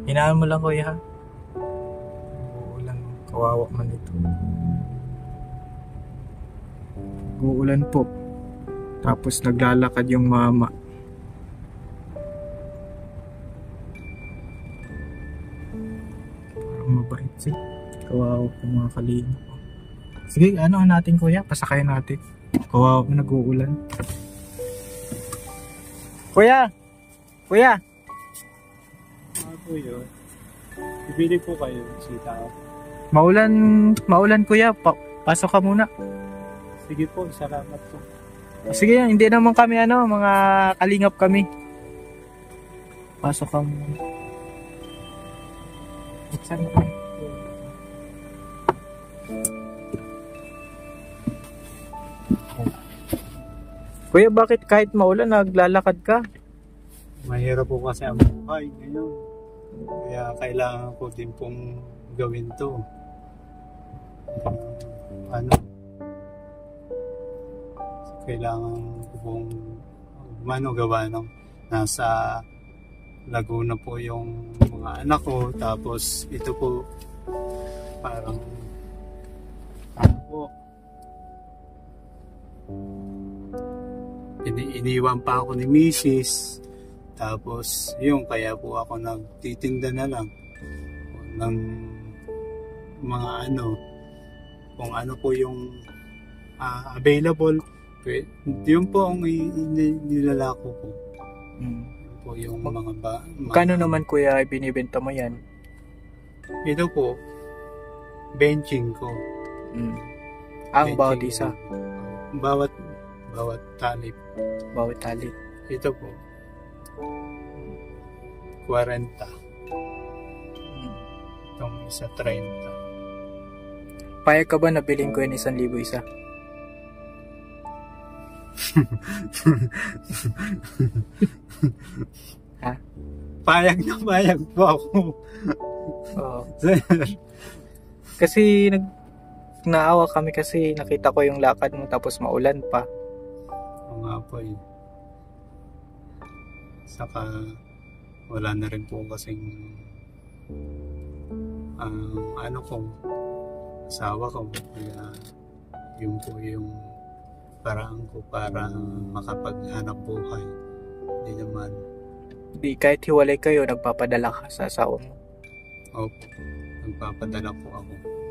Hinaan mo lang kuya ha. Uulan. Kawawa man ito. Uulan po. Tapos naglalakad yung mama. Parang mabait siya. Kawawa po mga kalino. Sige, ano natin kuya? Pasakay natin. Kawawa po nag-uulan. Kuya! Kuya! Kuya, bibili po kayo sitaw. Maulan kuya. Pasok ka muna. Sige po, salamat po. Sige, hindi naman kami mga kalingap kami. Pasok ka muna. Buksan mo. Kuya, bakit kahit maulan naglalakad ka? Mahirap po kasi ang buhay ngayon. Kaya kailangan ko din pong gawin to. Kailangan ko pong gawa ng nasa Laguna po yung mga anak ko. Tapos ito po parang iniwan pa ako ni Mrs. Tapos yung kaya po ako nagtitinda na lang ng mga kung ano po yung available. Yun po ang nilalako ko. Yun po yung mga Kano naman kuya binibenta mo yan? Ito po benching ko. Ang bawat isa? Bawat talip. Bawat talip. Ito po 40. Itong isa 30. Payag ka ba na bilhin ko yan 1,000 isa? Ha? Payag na payag po ako. Oo. Kasi naawa kami kasi nakita ko yung lakad mo tapos maulan pa. Oo nga po eh. Saka wala na rin po kasing asawa ko. Kaya yun po yung paraan ko para makapaghanap buhay. Hindi naman. Di kahit hiwalay kayo, nagpapadala ka sa asawa mo? Opo. Nagpapadala po ako.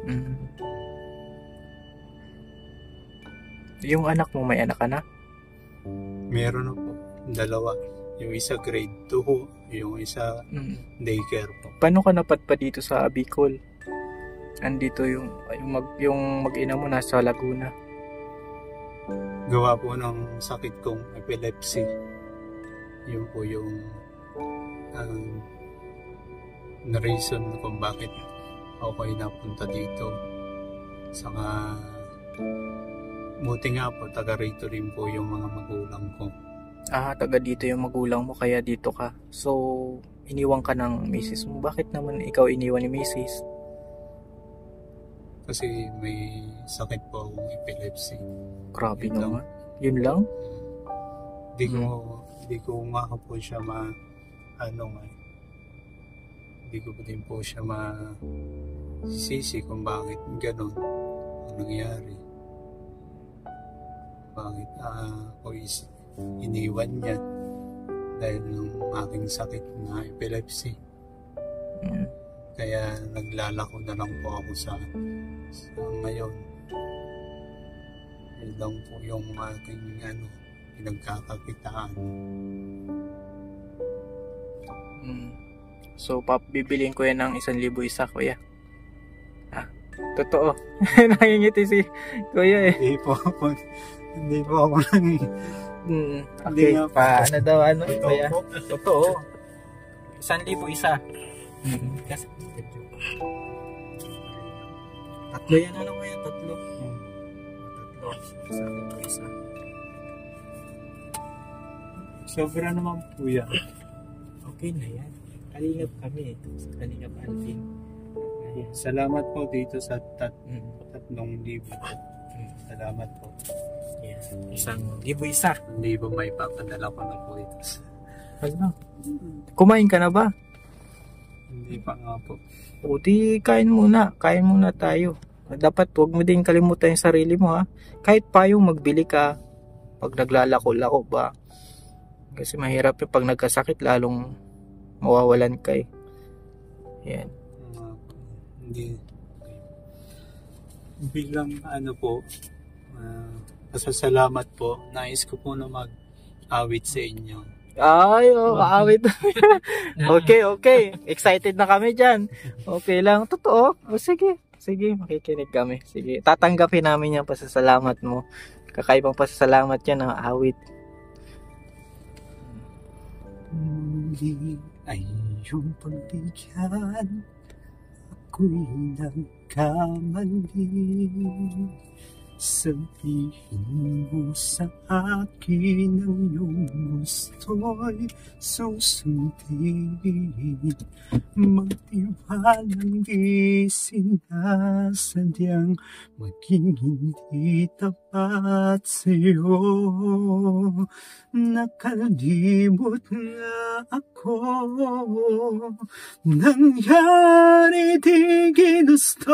Yung anak mo, may anak ka na? Meron na po. 2. Yung isa grade 2, yung isa daycare po. Paano ka napadpa dito sa Bicol? Andito yung mag-ina mo nasa Laguna. Gawa po ng sakit kong epilepsy. Yun po yung na reason kung bakit ako ay napunta dito. Saka buti nga po, taga rito rin po yung mga magulang ko. Taga dito yung magulang mo kaya dito ka. So, iniwan ka ng misis mo. Bakit naman ikaw iniwan ni misis? Kasi may sakit po akong epilepsy. Grabe naman. Yun lang? Hindi ko nga po siya hindi ko din po siya masisi kung bakit ganun ang nangyari. Bakit ako iniwan niya dahil ng aking sakit na epilepsy. Kaya naglalako na lang po ako sa ngayon. Yun lang po yung aking pinagkakakitaan. So, bibiliin ko yan ng 1,000 isa, kuya. Totoo. Nangingiti si kuya eh. Hindi po ako Okay, paano daw kuya? po. Totoo. 1,000 isa. Kasi tatlo yan kuya, tatlo. Tatlo. 1,000 isa. Sobra naman po yan. Okay na yan. Kalingap kami ito. Kalingap Alvin. Salamat po dito sa 3,000. Salamat po. Yeah. 1,000 isa. 1,000 may papadala ko na po ito. Ano? Kumain ka na ba? Hindi pa nga po. O di kain muna tayo. Dapat huwag mo din kalimutan yung sarili mo ha. Kahit pa yung magbili ka pag naglalako-lako ba. Kasi mahirap yung pag nagkasakit lalong mawawalan ka eh. Yan. Hindi. Bilang ano po, pasasalamat po. Nais ko po na mag-awit sa inyo. Ay, awit. Okay. Excited na kami dyan. Okay lang. Totoo. O, sige, makikinig kami. Sige, tatanggapin namin yung pasasalamat mo. Kakaibang pasasalamat yan ang awit. Muli ay iyong pagbigyan, ako'y nagkamali. Sabihin mo sa akin ang iyong gusto'y susundin. Magtiwalang di sinasadyang maging hindi tapat sa'yo. Nakalimot nga ako, nangyari di ginusto.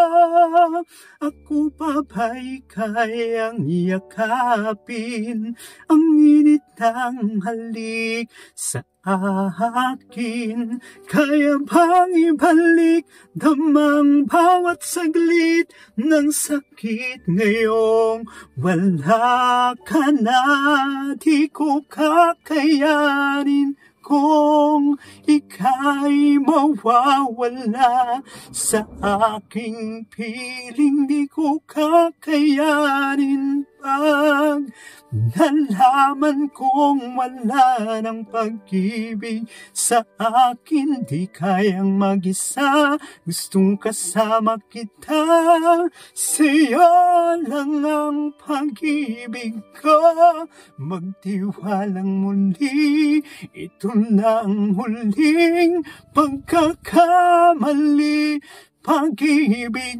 Ako pa ba'y kayang yakapin ang init ng halik sa akin? Kaya bang ibalik damang bawat saglit ng sakit ngayong wala ka na? Di ko kakayanin kung ika'y mawawala sa aking piling. Di ko kakayanin pag nalaman kong wala ng pag-ibig sa akin. Di kayang mag-isa, gustong kasama kita. Sa'yo lang ang pag-ibig ko. Magtiwalang muli, ito na ang huling pagkakamali. Pag-ibig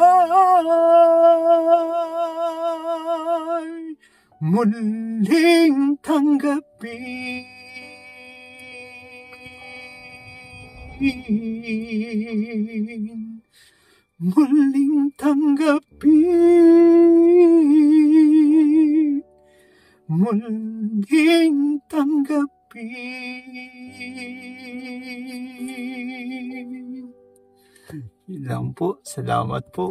ko'y muling tanggapin. Muling tanggapin. Muling tanggapin. Yun lang po. Salamat po.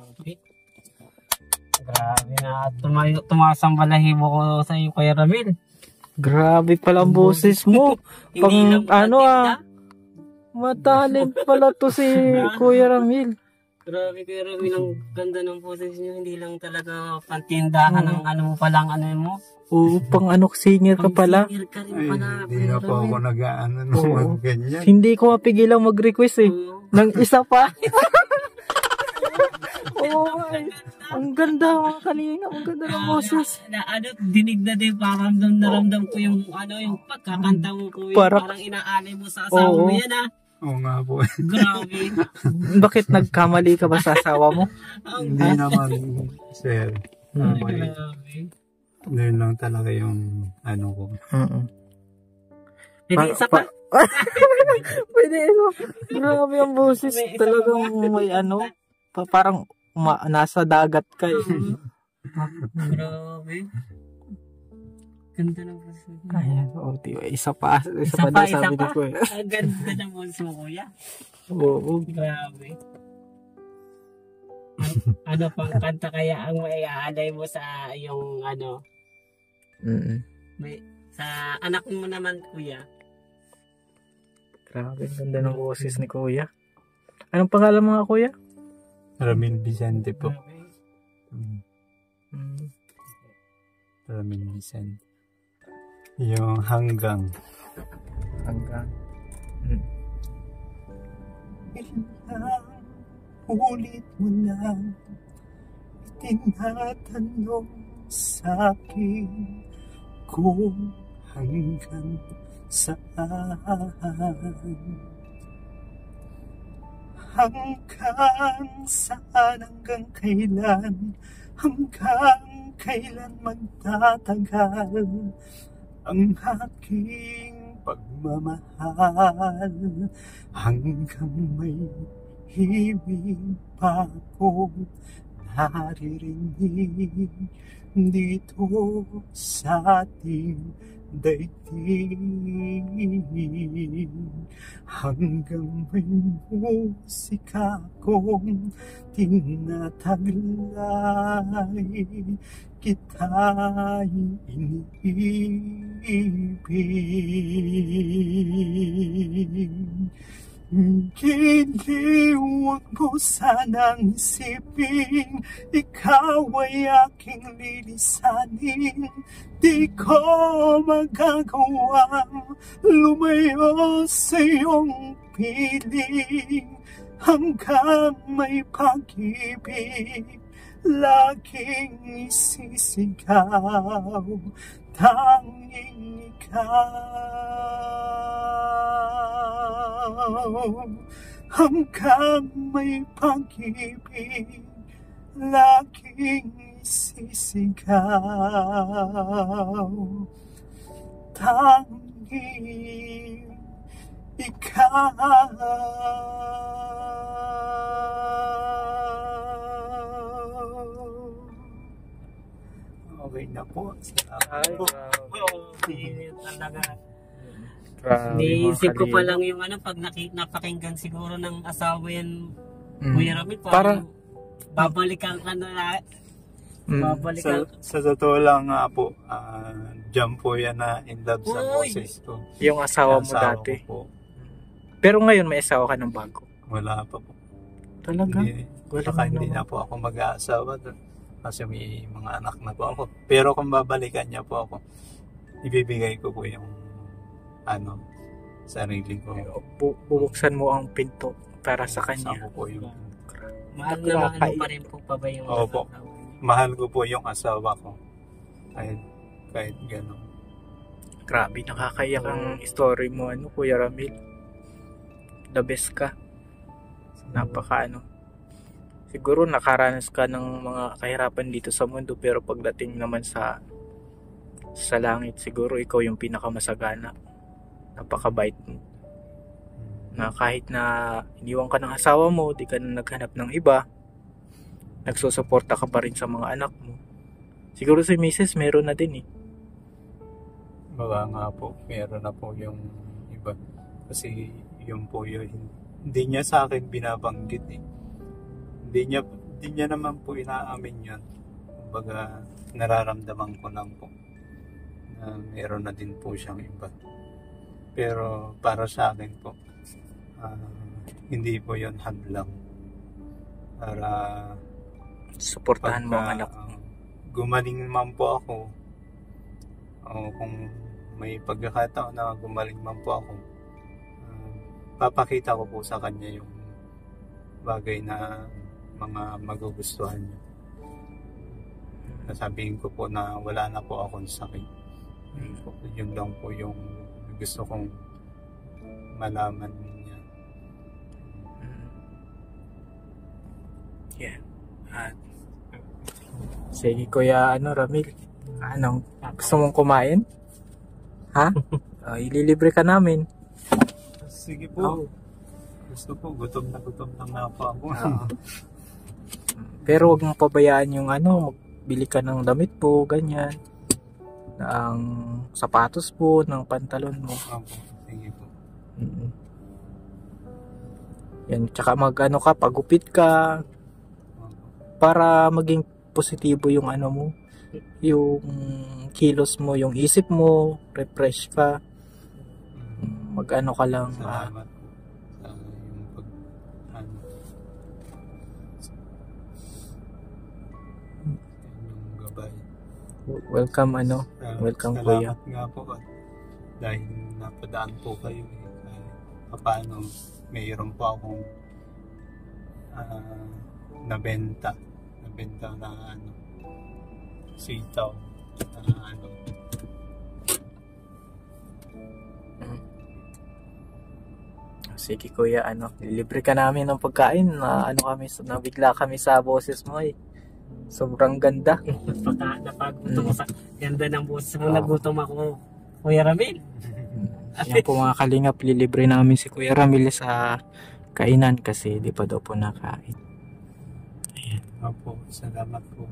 Grabe na. Tumasang balahibo ko sa iyo, Kuya Ramil. Grabe pala ang boses mo. Pang ano matalent pala to si Kuya Ramil. Grabe, Kuya Ramil, ang ganda ng boses niyo. Hindi lang talaga pantindahan ng ano mo palang ano mo. Oo, pang singer ka pala. Singer ka rin pala. Hindi na po ako nag-ano naman ganyan. Hindi ko mapigilang mag-request eh. Nang isa pa. Ang ganda mga kalinga. Ang ganda ng boses. Dinig na din, parang naramdam ko yung yung pagkakanta mo ko. Parang inaalay mo sa asawa mo yan Oo nga po. Grabe. Bakit nagkamali ka ba sa asawa mo? Hindi naman, sir. Grabe. Doon lang talaga yung ko. Pwede isa pa. Pwede grabe ang boses. Talagang may parang nasa dagat ka eh. Grabe. Ganda ng boses mo. Ayan, isa pa daw sabi ni Kuya. Ang ganda ng boses mo, Kuya. Oo. Grabe. Ano pang kanta kaya ang maiaalay mo sa yung may, sa anak mo naman, Kuya? Grabe, ganda ng boses ni Kuya. Anong pangalan mo nga, Kuya? Ramil Vicente po. Ramil Vicente. Yung hanggang. Ilang ulit mo lang itinatanong sa akin kung hanggang saan. Hanggang saan, hanggang kailan, hanggang kailan magtatagal ang aking pagmamahal hanggang may himig pa ko naririnig dito sa ating daigdig hanggang may musika kong tinataglay kita'y iniibig. Giliwag mo sanang isipin, ikaw ay aking lilisanin. Di ko magagawang lumayo sa iyong piling hanggang may pag-ibig laging isisigaw, tanging ikaw. Hanggang may pag-ibig laging isisigaw, tanging ikaw. Okay na po. Ay, Talaga. grabe, Niisip mga ko pa kalingap. lang yung ano, pag napakinggan siguro ng asawa yan, Mm. Kuya Ramil, Para- parang babalikan ka na, Mm. babalikan. Sa totoo lang nga po, dyan po yan na in love sa Uy! boses ko. Yung asawa Yung mo asawa dati. ko po, Pero ngayon may asawa ka ng bago. wala pa po. Talaga? Hindi, Wala saka na hindi naman. na po ako mag-aasawa doon. Kasi may mga anak na po ako. Pero kung babalikan niya po ako, ibibigay ko po yung sarili ko. Bubuksan mo ang pinto para sa Sa kanya. ko po yung, Mahal na mahal Nakakain. pa rin po pa ba yung Opo. mahal ko po yung asawa ko. Kahit gano'n. Grabe, nakakaiyak ang story mo, Kuya Ramil. The best ka. Napaka Siguro nakaranas ka ng mga kahirapan dito sa mundo, pero pagdating naman sa langit, siguro ikaw yung pinakamasagana. Napakabait mo. Na kahit na iniwan ka ng asawa mo, di ka na naghanap ng iba, nagsusuporta ka pa rin sa mga anak mo. Siguro si Mrs. meron na din eh. Baka nga po, meron na po yung iba. Kasi yun po yun, hindi niya sa akin binabanggit eh. Hindi niya naman po inaamin yun. Kumbaga, nararamdaman ko lang po na meron na din po siyang iba. Pero para sa akin po, hindi po yun hadlang para Suportahan mo ang anak mo. gumaling man po ako, o kung may pagkakataon na gumaling man po ako, papakita ko po sa kanya yung bagay na mga magugustuhan niya. Nasabihin ko po na wala na po akong sakit. Yun lang po yung gusto kong malaman niya. Yeah. Sige Kuya Ramil. Anong gusto mong kumain? Ha? Ililibre ka namin. Sige po. Gusto po, gutom na po ako. Pero wag mong pabayaan yung magbili ka ng damit po, ganyan. Ng sapatos po, ng pantalon mo. Sige po. Yan, tsaka ka, pagupit ka para maging positibo yung mo, yung kilos mo, yung isip mo, refresh ka. Mag-ano ka lang. Salamat po sa yung yung gabay. Welcome welcome Kuya. Salamat nga po dahil napadaan po kayo paano mayroon po akong nabenta na sitaw na Sige Kuya, libre ka namin ng pagkain na nabigla kami sa boses mo eh. Sobrang ganda. Napagutom sa ganda ng boses mo, nagutom ako, Kuya Ramil. Yan po mga kalingap, lilibre namin si Kuya Ramil sa kainan kasi di pa daw po nakain. Ayan. Opo, salamat po.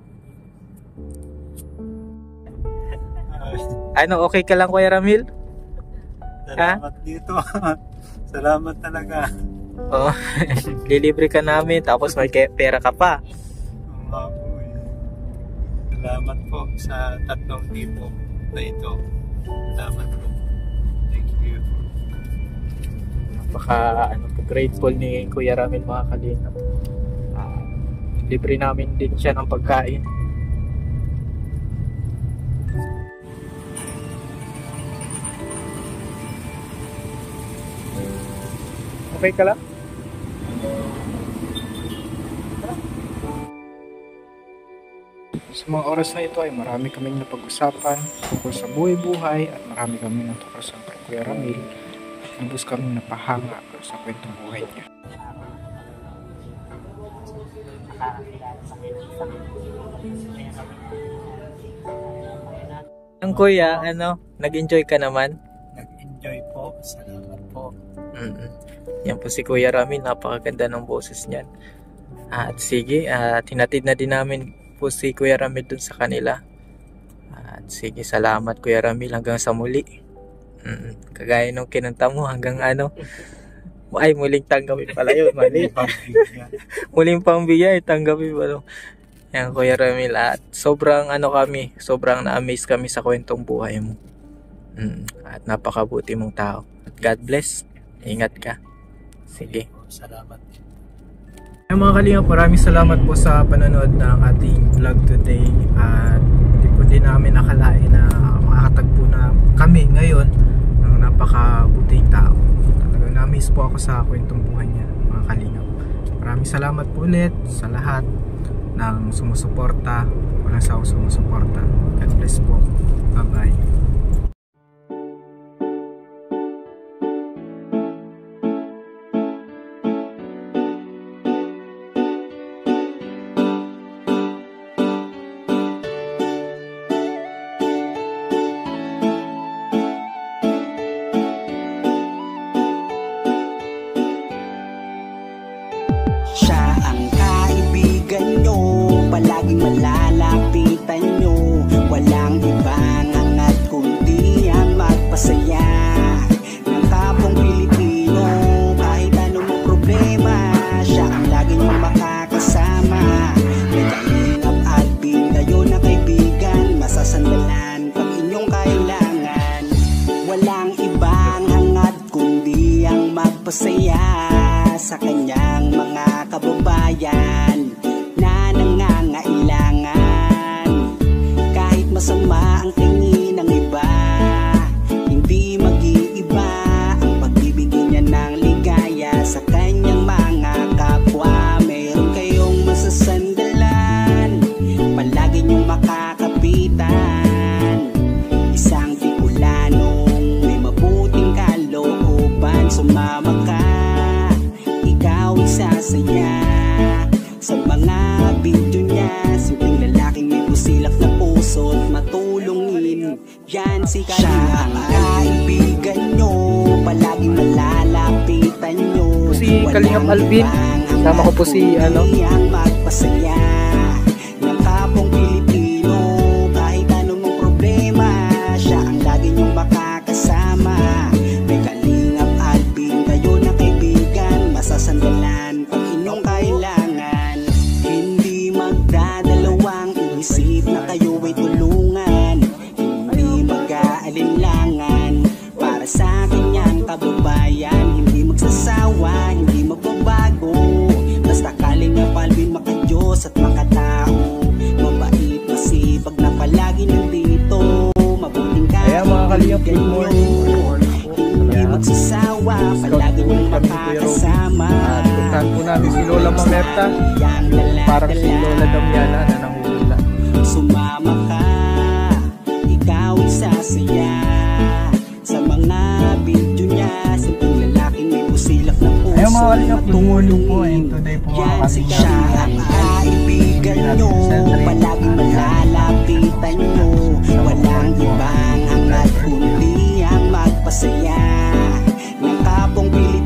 Ano, okay ka lang Kuya Ramil? Salamat dito. Salamat talaga. Oo. Lilibre ka namin tapos may pera ka pa. Salamat po sa tatlong tipo na ito. Salamat po. Thank you. Napaka grateful ni Kuya Ramil mga kalingap. Libre namin din siya ng pagkain. Okay ka lang? Sa mga oras na ito ay marami kaming napag-usapan tungkol sa buhay-buhay at marami kaming natuklasan kay Kuya Ramil at lubos kaming napahanga sa kwentong buhay niya. Ang Kuya, nag-enjoy ka naman? Nag-enjoy po. Salamat po. Yan po si Kuya Ramil, napakaganda ng boses niyan. At sige, hinatid na din namin po si Kuya Ramil dun sa kanila. At sige, salamat Kuya Ramil, hanggang sa muli. Kagaya nung kinanta mo, hanggang ay muling tanggapin pala yun, mali. Muling pangbigay, tanggapin pala. Yan Kuya Ramil, at sobrang sobrang na-amaze kami sa kwentong buhay mo. At napakabuti mong tao. God bless. Ingat ka. Sige. Salamat. Ay, mga kalingap, maraming salamat po sa panonood ng ating vlog today. At hindi po din namin nakalain na makakatagpo na kami ngayon ng napakabuting tao. Talagang na-miss po ako sa kwentong buhay niya, mga kalingap. Maraming salamat po ulit sa lahat ng sumusuporta, walang sawang sumusuporta. God bless po. Bye bye. Siya ang kaibigan nyo, palaging malalapitan nyo. Walang ibang hangat kundi ang magpasaya ng kapong Pilipino. Kahit anong problema, siya ang lagi nyong makakasama. May Kalingap Alvin, kayo na kaibigan, masasandalan pag inyong kailangan. Walang ibang hangat kundi ang magpasaya sa kanyang mga kababayan na nangangailangan. Kahit masama ang tingin ng iba, hindi mag-iiba ang pagbibigay niya ng ligaya sa kanyang mga kapwa. Meron kayong masasandalan, palagi niyong makakapitan. Isang Bicolanong may mabuting kalooban, sumama ka, sasaya sa mga video niya. Simpleng lalaking may busilak na puso at matulungin. Yan si Kalingap. Siya ang kaibigan nyo, palaging malalapitan nyo. Si Kalingap Alvin, kasama ko po si ang magpasaya ng kapong Pilipino. Kahit anong problema, siya ang lagi nyong makakasama. May Kalingap Alvin, kayo na kaibigan, masasandalan pag inyong kailangan. Hindi magdadalawang isip na kayo ay tulungan. Hindi mag-aalinlangan para sa kanyang kababayan. Hindi magsasawa, hindi magbabago. Basta Kalingap Alvin, maka-Diyos at makatao. Mabait, masipag na palagi nandito. Mabuting kaibigan nyo. Hindi magsasawa, palagi nyong makakasama. Puntahan po namin si Lola Mamerta, parang si Lola Damiana na nangungula. Sumama ka, ikaw ay sasaya sa mga video niya. Simpleng lalaking may busilak na puso. Ayaw mga kalingap, tumulong po. And today po mga kalingap, siya ang kaibigan nyo, palagi malalapitan nyo. Walang ibang hangat kundi ang magpasaya saya ng kapong Pilipino.